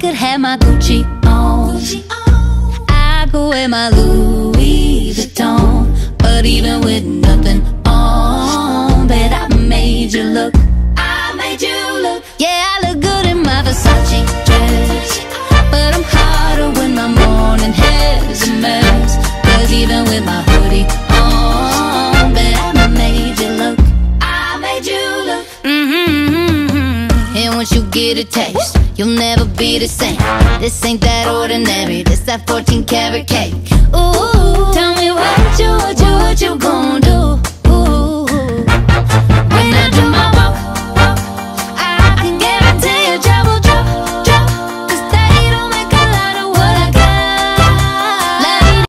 could have my Gucci on, I could wear my Louis Vuitton. But even with nothing on, bet I made you look. I made you look. Yeah, I look good in my Versace dress, but I'm hotter when my morning hair's a mess. Cause even with my hoodie on, bet I made you look. I made you look. And once you get a taste, you'll never be the same. This ain't that ordinary, this that 14 karat cake. Ooh, tell me what you